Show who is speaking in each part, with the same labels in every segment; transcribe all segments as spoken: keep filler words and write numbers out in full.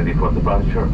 Speaker 1: ready for departure.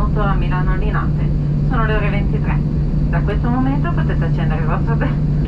Speaker 1: benvenuto a Milano Linate. Sono le ore ventitré. Da questo momento potete accendere il vostro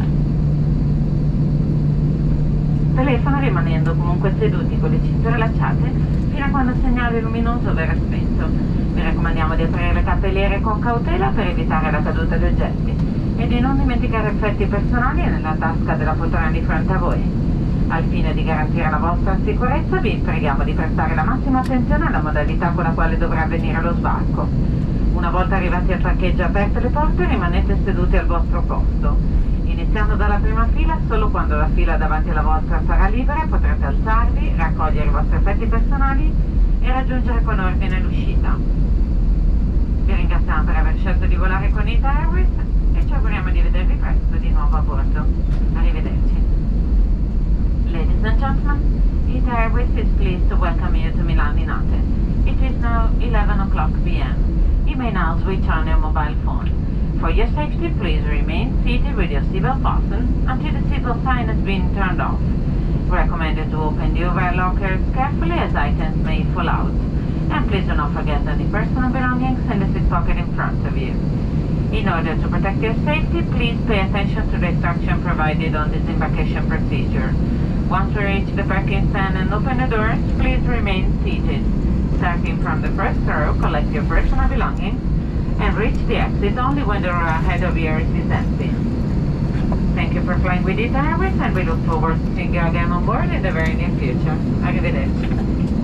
Speaker 1: telefono rimanendo comunque seduti con le cinture allacciate fino a quando il segnale luminoso verrà spento. Vi raccomandiamo di aprire le cappelliere con cautela per evitare la caduta di oggetti e di non dimenticare effetti personali nella tasca della poltrona di fronte a voi. Al fine di garantire la vostra sicurezza vi preghiamo di prestare la massima attenzione alla modalità con la quale dovrà avvenire lo sbarco. Una volta arrivati al parcheggio aperte le porte rimanete seduti al vostro posto. Iniziando dalla prima fila, solo quando la fila davanti alla vostra sarà libera potrete alzarvi, raccogliere i vostri effetti personali e raggiungere con ordine l'uscita. Vi ringraziamo per aver scelto di volare con Ita Airways e ci auguriamo di vedervi presto di nuovo a bordo. Arrivederci. Ladies and gentlemen, Ita Airways is pleased to welcome you to Milan Linate. It is now eleven o'clock p m You may now switch on your mobile phone. For your safety, please remain seated with your seatbelt fastened until the seatbelt sign has been turned off. We recommend you to open the overhead lockers carefully as items may fall out. And please do not forget any personal belongings in the seat pocket in front of you. In order to protect your safety, please pay attention to the instruction provided on this embarkation procedure. Once we reach the parking stand and open the doors, please remain seated. Starting from the first row, collect your personal belongings and reach the exit only when the row ahead of yours is empty. Thank you for flying with Ita Airways and we look forward to seeing you again on board in the very near future. Arrivederci.